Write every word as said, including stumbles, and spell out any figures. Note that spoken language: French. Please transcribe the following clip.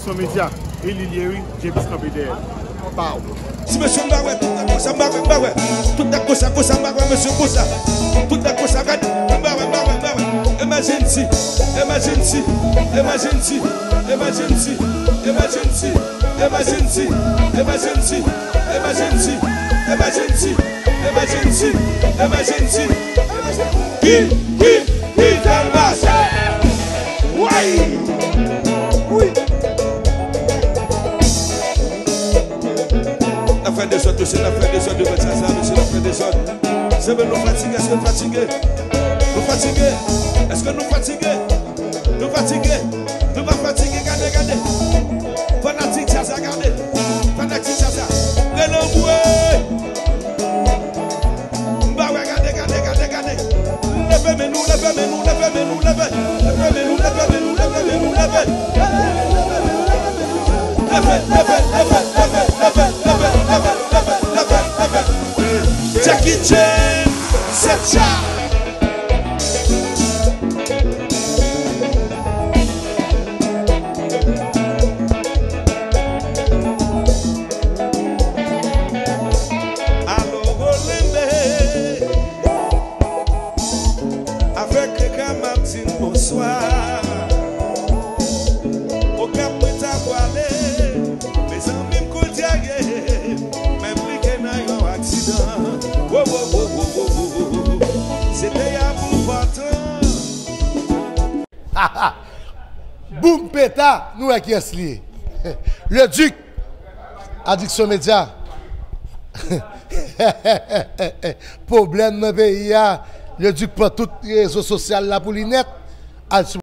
Addiction Média et Lilieri, j'ai pu camper derrière. Pau. Si monsieur Mbawé, tout à ça Mbawé, Mbawé, tout à coup ça, coup ça Mbawé, monsieur Koussa, tout à coup ça, Mbawé, Mbawé, Mbawé. Emergency, emergency, emergency, emergency, emergency, emergency, emergency, emergency, emergency, emergency, emergency. Qui, qui, qui t'embrasse? Oui, oui. L'affaire des autres, c'est l'affaire des autres de votre ça, c'est l'affaire des autres. C'est nous fatigués, est-ce que nous fatigués? Nous fatigués? Est-ce que nous fatigués? Nous fatigués? Nous pas fatigués, regardez, regardez. Fanatique, ça, ça, regardez. Fanatique, ça, ça. Renoué. Bah ouais, regardez, regardez, regardez, regardez. Levez, mais nous, levez, mais nous, levez, mais nous, levez. Levez, mais nous, levez, mais nous, levez, mais nous, levez. Levez, levez, levez, levez, levez, levez, levez, levez, levez, levez. Jackie Chan, c'est ça. Boum péta, nous qui est lié. Le Duc, Addiction Média. Problème dans le pays, le Duc prend tous les réseaux sociaux là pour les net.